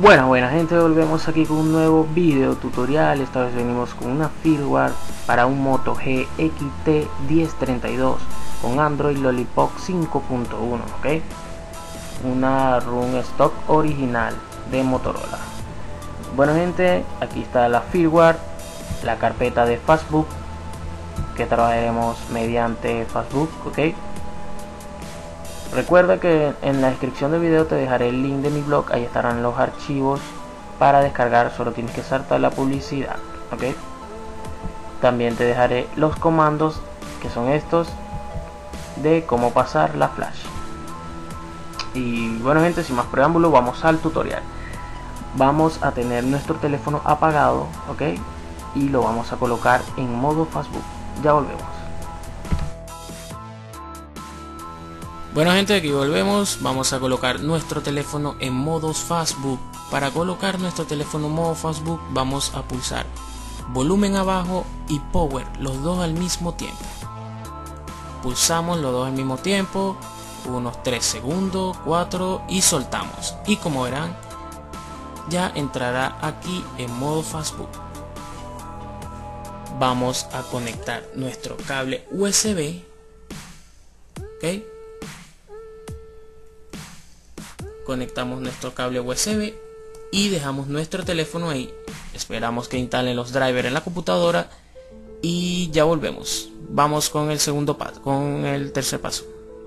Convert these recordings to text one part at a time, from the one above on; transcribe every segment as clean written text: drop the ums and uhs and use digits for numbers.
Buena gente, volvemos aquí con un nuevo video tutorial. Esta vez venimos con una firmware para un Moto G XT1032 con Android Lollipop 5.1, ¿ok? Una ROM stock original de Motorola. Bueno gente, aquí está la firmware, la carpeta de Fastboot que trabajaremos mediante Fastboot, ¿ok? Recuerda que en la descripción del video te dejaré el link de mi blog, ahí estarán los archivos para descargar, solo tienes que saltar la publicidad, ¿ok? También te dejaré los comandos, que son estos, de cómo pasar la flash. Y bueno gente, sin más preámbulo, vamos al tutorial. Vamos a tener nuestro teléfono apagado, ¿ok? Y lo vamos a colocar en modo Fastboot. Ya volvemos. Bueno gente, aquí volvemos. Vamos a colocar nuestro teléfono en modo Fastboot. Para colocar nuestro teléfono en modo Fastboot vamos a pulsar volumen abajo y power, los dos al mismo tiempo. Pulsamos los dos al mismo tiempo, unos 3 segundos, 4 y soltamos. Y como verán, ya entrará aquí en modo Fastboot. Vamos a conectar nuestro cable USB, ¿ok? Conectamos nuestro cable USB y dejamos nuestro teléfono ahí. Esperamos que instalen los drivers en la computadora y ya volvemos. Vamos con el segundo paso, con el tercer paso.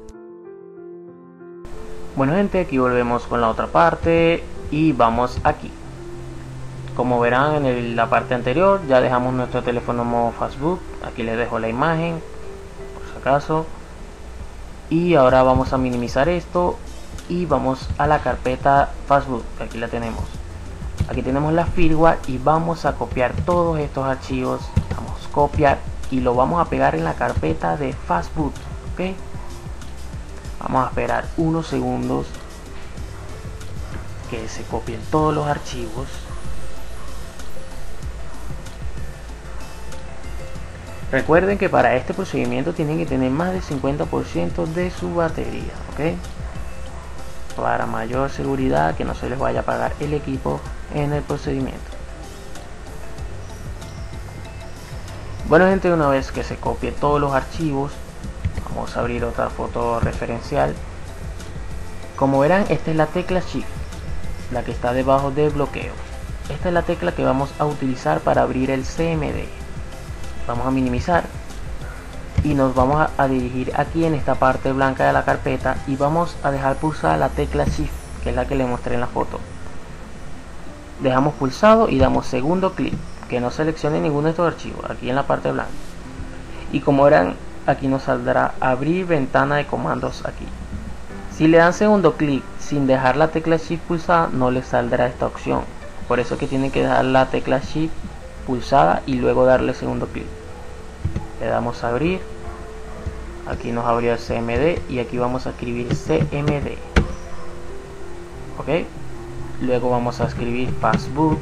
Bueno gente, aquí volvemos con la otra parte y vamos aquí. Como verán en la parte anterior ya dejamos nuestro teléfono en modo Fastboot. Aquí les dejo la imagen por si acaso. Y ahora vamos a minimizar esto y vamos a la carpeta Fastboot, que aquí la tenemos. Aquí tenemos la firmware y vamos a copiar todos estos archivos. Vamos a copiar y lo vamos a pegar en la carpeta de Fastboot, ¿ok? Vamos a esperar unos segundos que se copien todos los archivos. Recuerden que para este procedimiento tienen que tener más del 50% de su batería, ¿ok? Para mayor seguridad, que no se les vaya a apagar el equipo en el procedimiento. Bueno gente, una vez que se copie todos los archivos, vamos a abrir otra foto referencial. Como verán, esta es la tecla Shift, la que está debajo de bloqueo. Esta es la tecla que vamos a utilizar para abrir el CMD. Vamos a minimizar y nos vamos a dirigir aquí en esta parte blanca de la carpeta y vamos a dejar pulsada la tecla Shift, que es la que le mostré en la foto. Dejamos pulsado y damos segundo clic, que no seleccione ninguno de estos archivos, aquí en la parte blanca. Y como verán, aquí nos saldrá abrir ventana de comandos aquí. Si le dan segundo clic sin dejar la tecla Shift pulsada, no les saldrá esta opción. Por eso que tienen que dejar la tecla Shift pulsada y luego darle segundo clic. Le damos a abrir. Aquí nos abrió el CMD y aquí vamos a escribir CMD, ok. Luego vamos a escribir Fastboot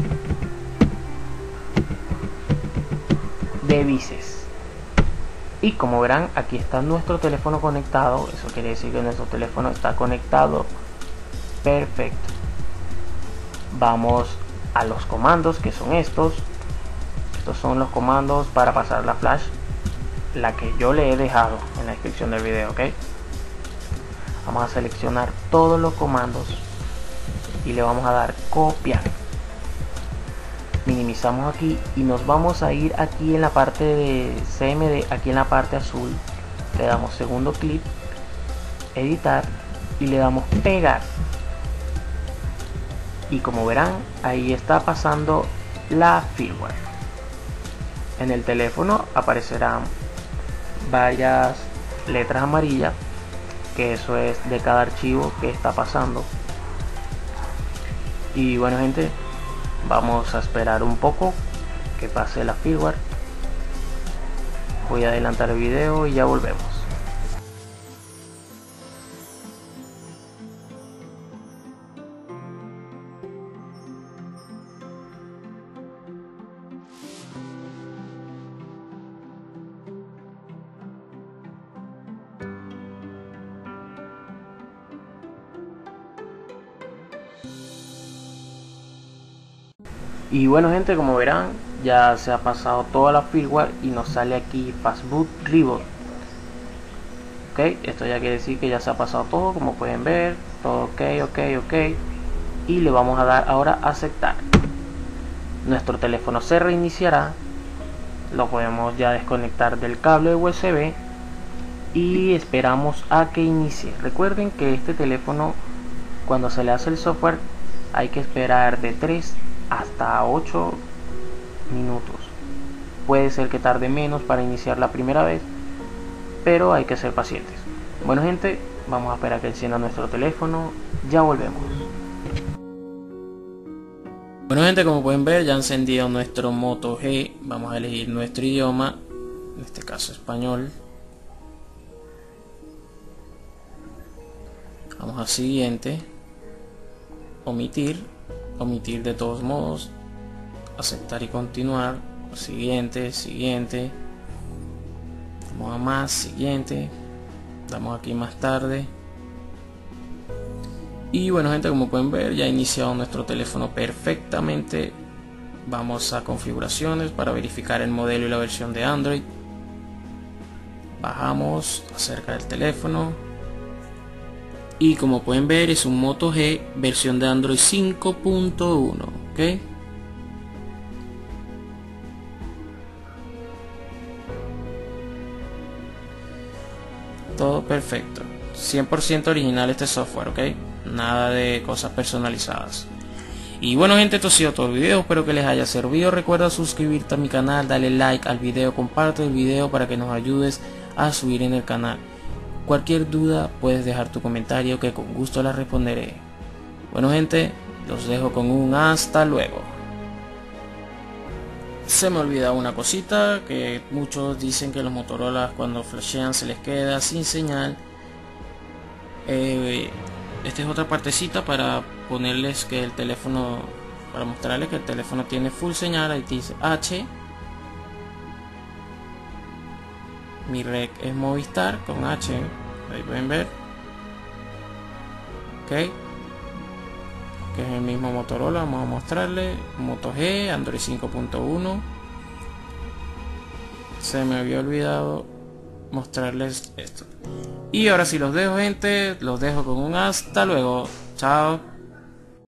devices y como verán, aquí está nuestro teléfono conectado. Eso quiere decir que nuestro teléfono está conectado perfecto. Vamos a los comandos, que son estos son los comandos para pasar la flash, la que yo le he dejado en la descripción del video, ok. Vamos a seleccionar todos los comandos y le vamos a dar copiar. Minimizamos aquí y nos vamos a ir aquí en la parte de CMD, aquí en la parte azul. Le damos segundo clic, editar y le damos pegar. Y como verán, ahí está pasando la firmware. En el teléfono aparecerán varias letras amarillas, que eso es de cada archivo que está pasando. Y bueno gente, vamos a esperar un poco que pase la firmware. Voy a adelantar el video y ya volvemos. Y bueno gente, como verán, ya se ha pasado toda la firmware y nos sale aquí Fastboot Reboot. Ok, esto ya quiere decir que ya se ha pasado todo, como pueden ver, todo ok. Y le vamos a dar ahora a aceptar. Nuestro teléfono se reiniciará, lo podemos ya desconectar del cable USB y esperamos a que inicie. Recuerden que este teléfono, cuando se le hace el software, hay que esperar de 3 hasta 8 minutos. Puede ser que tarde menos para iniciar la primera vez, pero hay que ser pacientes. Bueno gente, vamos a esperar que encienda nuestro teléfono, ya volvemos. Bueno gente, como pueden ver, ya encendido nuestro Moto G. Vamos a elegir nuestro idioma, en este caso español. Vamos a siguiente, omitir de todos modos, aceptar y continuar, siguiente, vamos a más, siguiente, damos aquí más tarde. Y bueno gente, como pueden ver, ya ha iniciado nuestro teléfono perfectamente. Vamos a configuraciones para verificar el modelo y la versión de Android. Bajamos acerca del teléfono y como pueden ver es un Moto G versión de Android 5.1. ¿ok? Todo perfecto, 100% original este software, ¿ok? Nada de cosas personalizadas. Y bueno gente, esto ha sido todo el video, espero que les haya servido. Recuerda suscribirte a mi canal, dale like al video, comparte el video para que nos ayudes a subir en el canal. Cualquier duda puedes dejar tu comentario que con gusto la responderé. Bueno gente, los dejo con un hasta luego. Se me olvida una cosita, que muchos dicen que los Motorola cuando flashean se les queda sin señal. Esta es otra partecita para ponerles que el teléfono, para mostrarles que el teléfono tiene full señal. Ahí dice H. Mi red es Movistar con H, ahí pueden ver. Ok, que es el mismo Motorola. Vamos a mostrarle Moto G, Android 5.1. Se me había olvidado mostrarles esto. Y ahora sí los dejo gente, los dejo con un hasta luego. Chao.